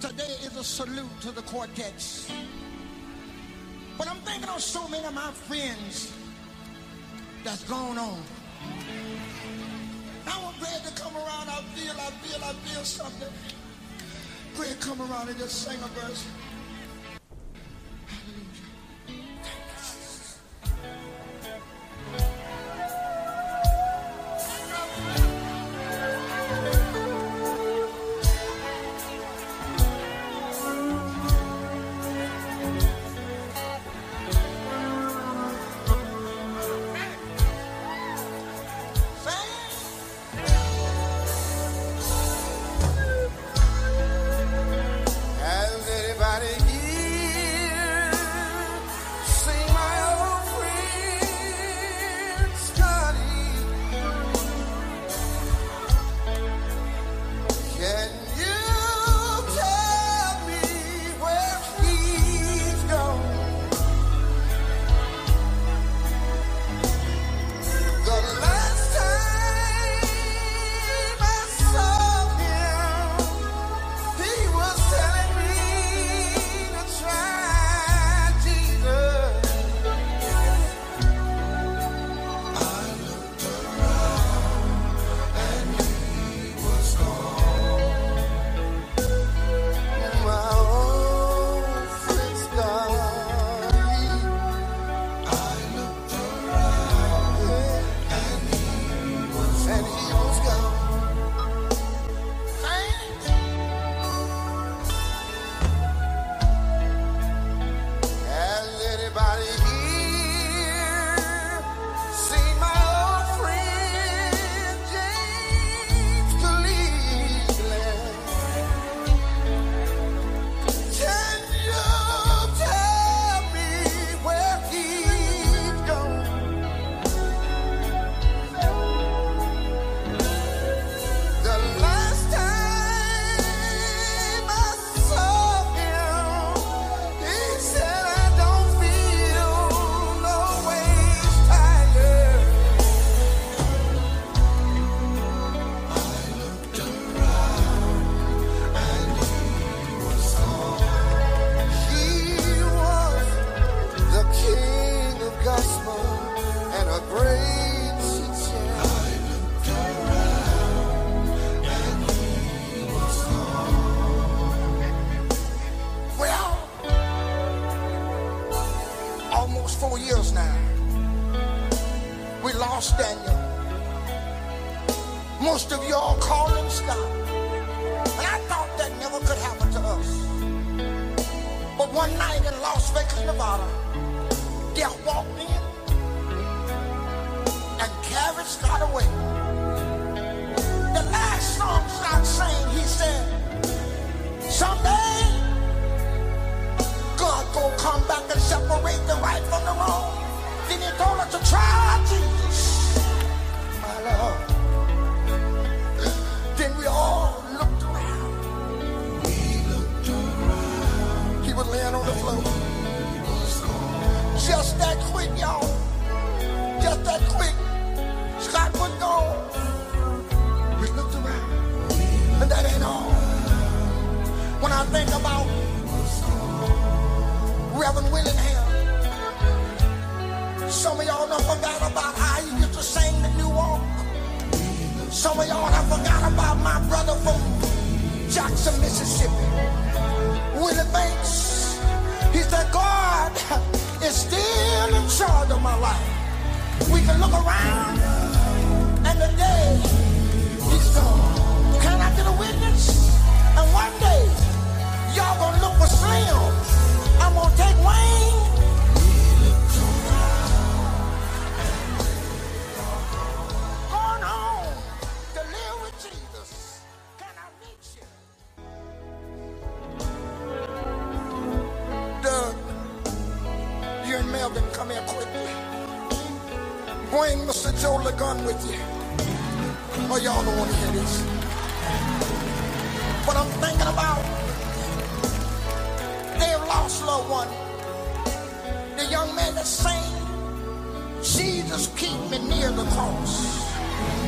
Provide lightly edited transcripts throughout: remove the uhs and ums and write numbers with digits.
Today is a salute to the quartets. But I'm thinking of so many of my friends that's gone on. I want Greg to come around. I feel something. Greg, come around and just sing a verse. Most of y'all call him Scott. And I thought that never could happen to us. But one night in Las Vegas, Nevada, death walked in and carried Scott away. The last song Scott sang, he said, someday God gonna come back and separate the right from the wrong. Then he told us to try Jesus, my Lord. Then we all looked around. He was laying on the floor. Just that quick, y'all. Just that quick. Scott was gone. We looked around. And that ain't all. When I think about Reverend Willingham, some of y'all done forgot about how he used to sing the New Walk. Some of y'all have forgot about my brother from Jackson, Mississippi, Willie Banks. He said, God is still in charge of my life. We can look around and the day he's gone. Can I get a witness? And one day, y'all gonna look for Slim. I'm gonna take Wayne. Melvin, come here quickly. Bring Mr. Joe LeGun with you. Oh, y'all don't want to hear this. But I'm thinking about they've lost loved one. The young man that sang, Jesus keep me near the cross.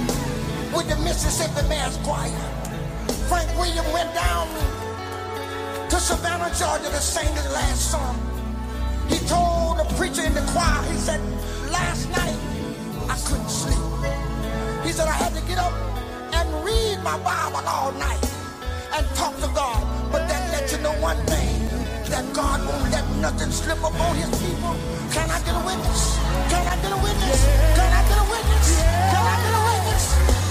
With the Mississippi Mass Choir. Frank Williams went down to Savannah, Georgia to sing his last song. He told the preacher in the choir, he said, last night I couldn't sleep. He said I had to get up and read my Bible all night and talk to God. But that let you know one thing, that God won't let nothing slip up on his people. Can I get a witness? Can I get a witness? Can I get a witness? Can I get a witness?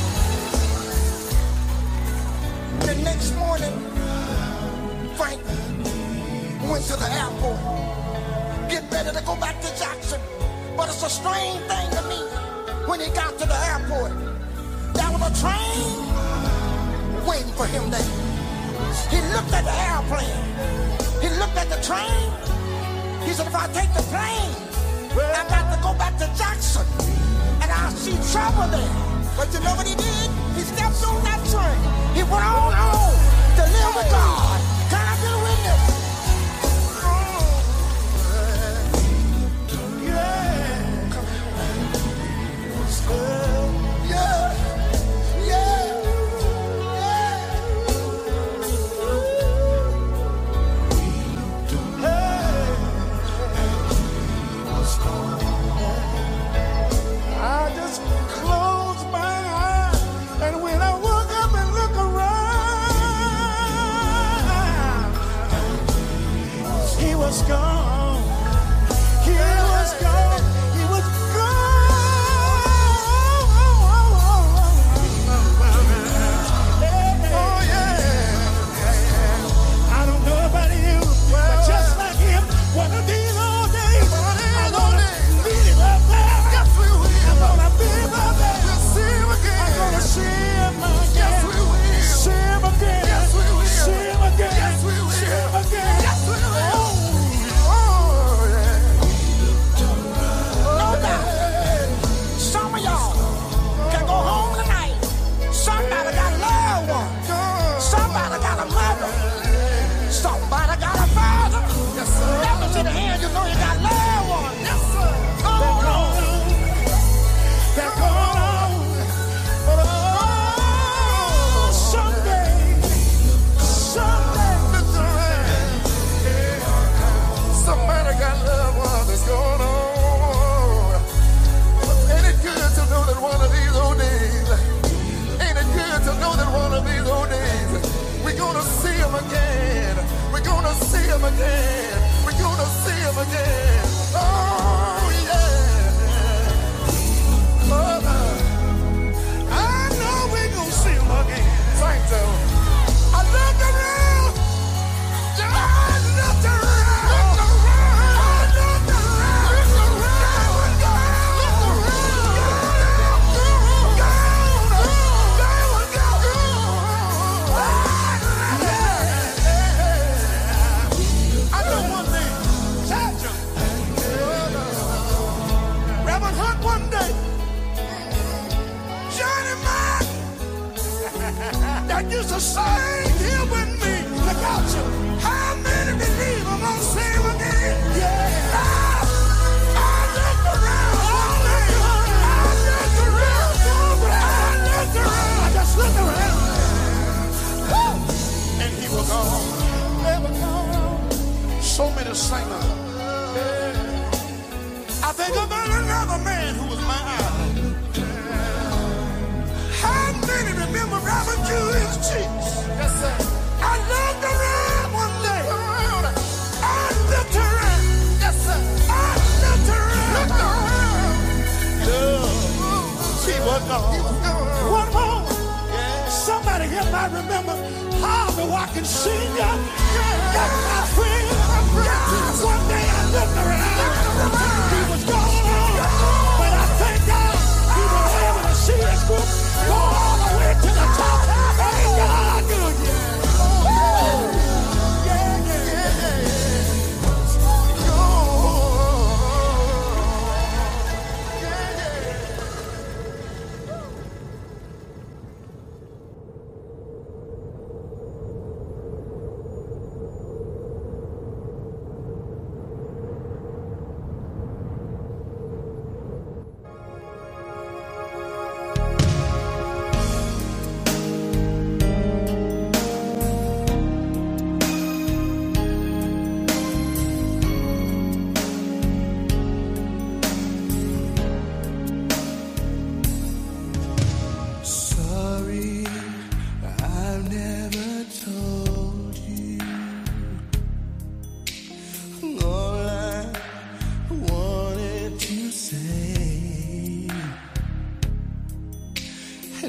The next morning, Frank went to the airport, getting ready to go back to Jackson. But it's a strange thing to me. When he got to the airport, there was a train waiting for him there. He looked at the airplane. He looked at the train. He said, if I take the plane, I got to go back to Jackson, and I'll see trouble there. But you know what he did? He stepped on that train. He went on home to live with God. Can I get a witness?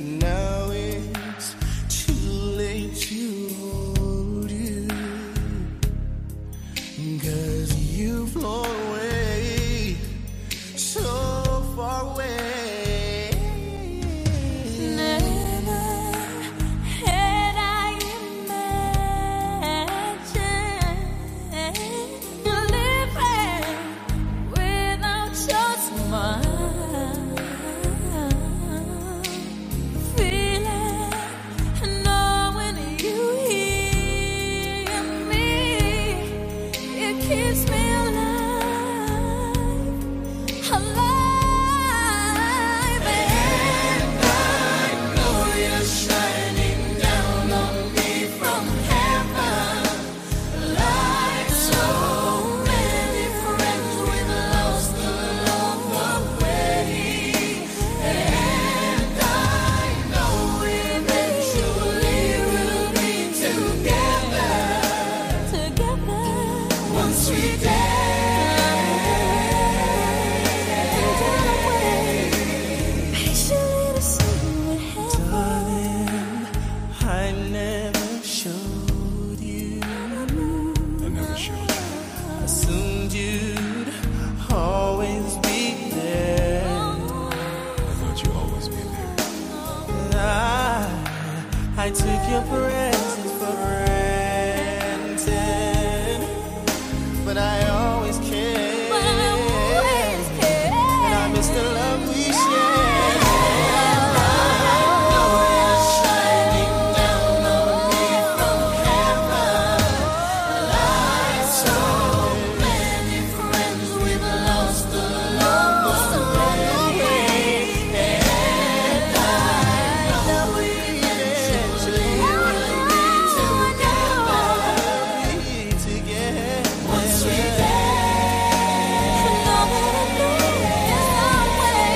and now it's too late to hold you, 'cause you've flown away, so far away. I took your presence for granted, but I always cared, and I miss the love we shared. Once we did,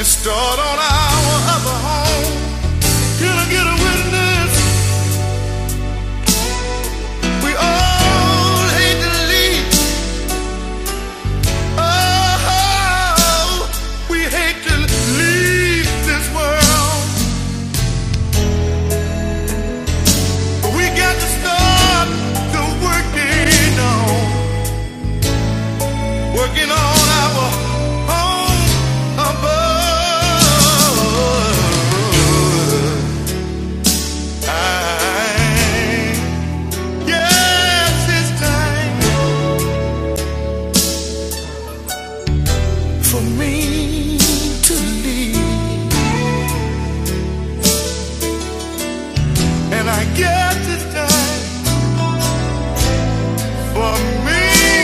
start on our other home. Can I get a witness? We all hate to leave. Oh, we hate to leave this world. But we got to start to working on our home above. Yes, it's time for me to leave, and I guess it's time for me.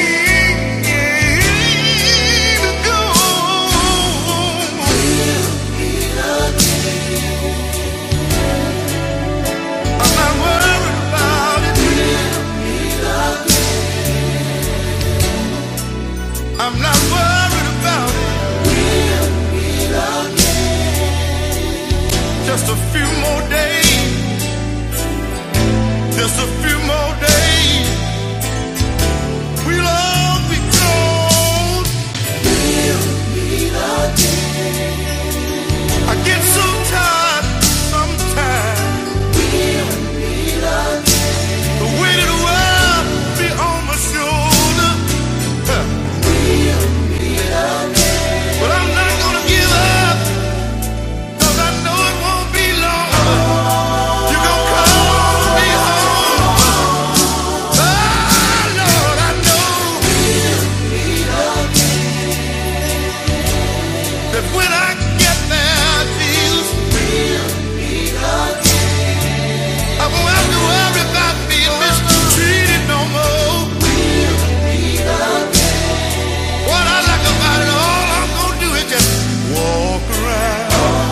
I'm not worried about it. We'll meet again. Just a few more days. Just a few more days. We'll all be gone. We'll meet again. I get so tired sometimes. We'll meet again. The weight of the world be on my shoulder. But I'm not gonna give up, 'cause I know it won't be long. You're gonna call me home. Oh, Lord, I know that when I get there, Jesus, I won't have to worry about being mistreated no more. What I like about it, all I'm gonna do is just walk around.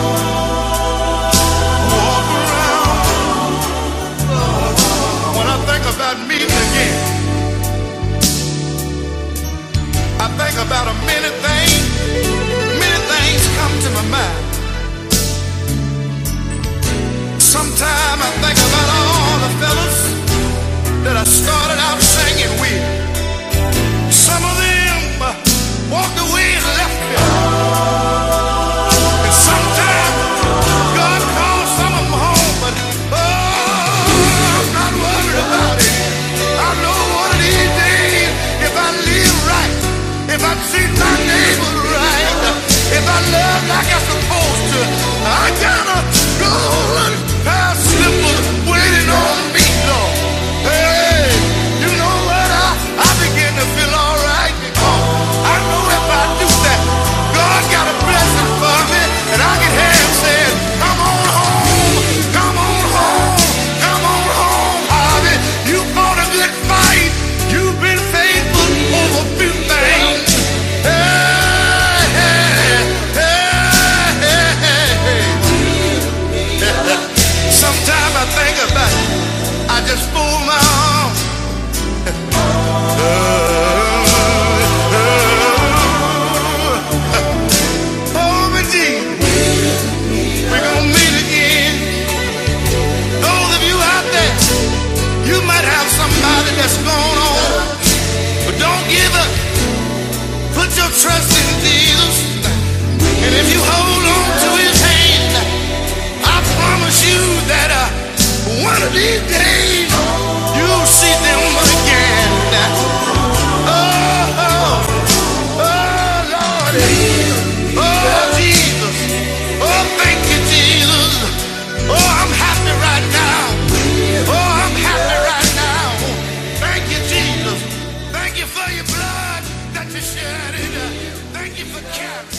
When I think about meeting again, I think about many things come to my mind. Sometimes I think about all the fellas that I started out singing with. Some of them walked away and left me. And sometimes God calls some of them home, but I'm not worried about it. I know one of these days, if I live right, if I treat my neighbor right, if I love like I'm supposed to, I gotta go and have simple waiting on me, Lord. Hey, you know what? I begin to feel all right, because I know if I do that, God got a blessing for me, and I can hear Him saying, come on home, come on home, come on home, Harvey. You fought a good fight. You've been faithful over a few things. Hey, hey, hey, hey, hey. Sometimes I think about it, I just fool my arm. Oh, my Jesus, we're gonna meet again. Those of you out there, you might have somebody that's going on, but don't give up. Put your trust in Jesus, and if you hold on to His hand, I promise you that one of these days you'll see them again. Oh, Lord, oh, Jesus, oh, thank you, Jesus. Oh, I'm happy right now. Oh, I'm happy right now. Thank you, Jesus. Thank you for your blood that you shed. Thank you for carrying.